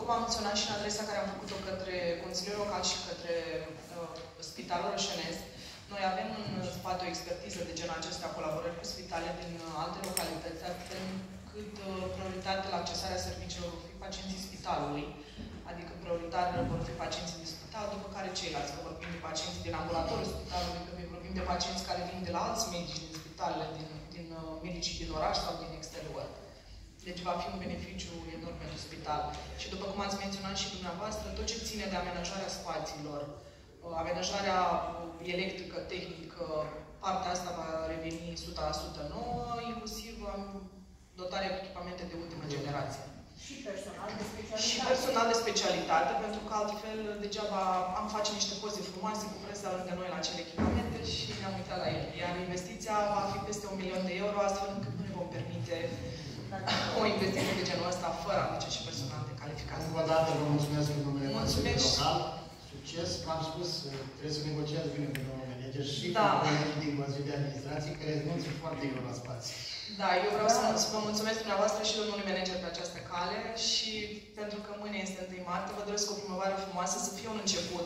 cum am menționat și în adresa care am făcut-o către Consiliul Local și către Spitalul Rășănesc, noi avem în spate o expertiză de genul acesta, colaborări cu spitale din alte localități, astfel încât prioritate la accesarea serviciilor vor fi pacienții spitalului, adică prioritar vor fi pacienții de spital, după care ceilalți, că vorbim de pacienții din ambulatorul spitalului, că vorbim de pacienți care vin de la alți medici din spitalele, din medicii din oraș sau din exterior. Deci va fi un beneficiu enorm pentru spital. Și după cum ați menționat și dumneavoastră, tot ce ține de amenajarea spațiilor, amenajarea electrică, tehnică, partea asta va reveni 100% nouă, inclusiv dotarea cu echipamente de ultimă generație. Și personal de specialitate. Și personal de specialitate, pentru că altfel degeaba am face niște poze frumoase cu presa lângă noi la acele echipamente și ne-am uitat la ele. Iar investiția va fi peste 1 milion de euro, astfel încât nu ne vom permite o investiție de genul ăsta, fără a aduce și personal de calificat. Încă o dată vă mulțumesc în numele Consiliului Local. Succes! V-am spus, trebuie să negociați bine cu domnul manager și cu colegii din Consiliul de Administrație, care renunță foarte greu la spații. Da, eu vreau să vă mulțumesc dumneavoastră și domnului manager pe această cale și pentru că mâine este 1 martie, vă doresc o primăvară frumoasă, să fie un început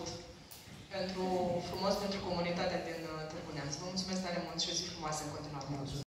frumos pentru comunitatea din Târgu Neamț. Vă mulțumesc tare mult și o zi frumoasă în continuare.